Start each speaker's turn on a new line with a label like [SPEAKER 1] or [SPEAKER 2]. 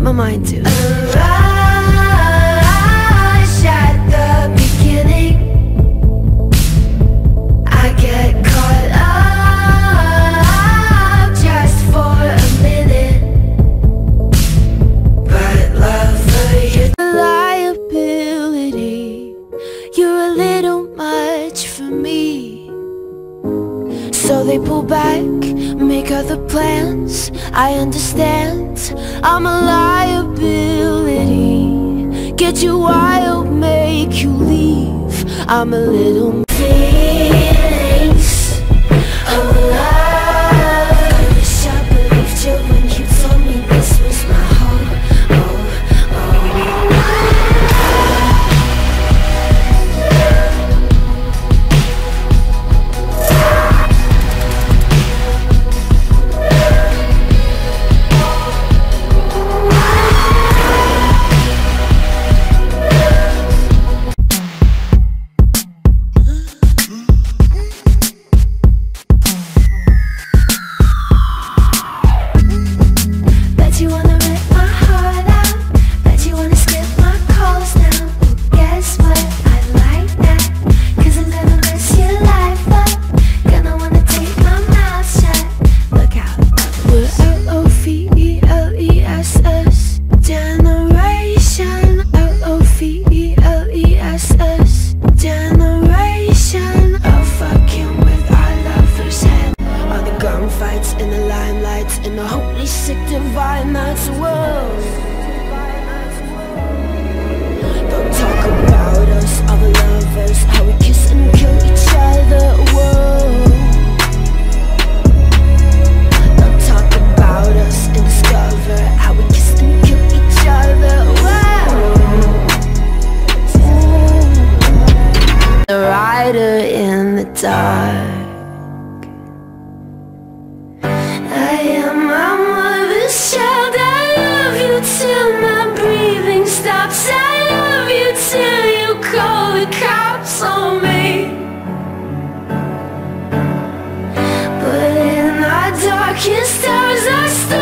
[SPEAKER 1] let my mind do.
[SPEAKER 2] Rush at the beginning. I get caught up just for a minute, but love for you.
[SPEAKER 1] Liability, you're a little much for me. So they pull back, make other plans. I understand, I'm a liability. Get you wild, make you leave. I'm a little
[SPEAKER 2] Feelings of love. I wish I believed you when you told me this was my home.
[SPEAKER 1] In the limelight, in the holy sick divine night's world. Don't talk about us, other lovers, how we kiss and kill each other. Whoa. Don't talk about us and discover how we kiss and kill each other. Whoa. The rider in the dark.
[SPEAKER 2] Till my breathing stops, I love you till you call the cops on me. But in our darkest hours, I still